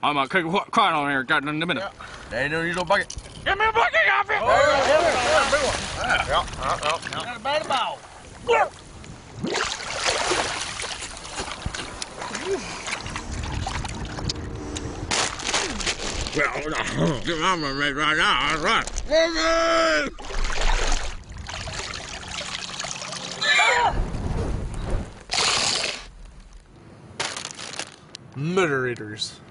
I'm gonna cook a quiet on here, got in a minute. Yeah. There ain't no use no bucket. Give me a bucket, off it! Big one. Yeah. Got a bad ball. I'm right now. Right. Murderators.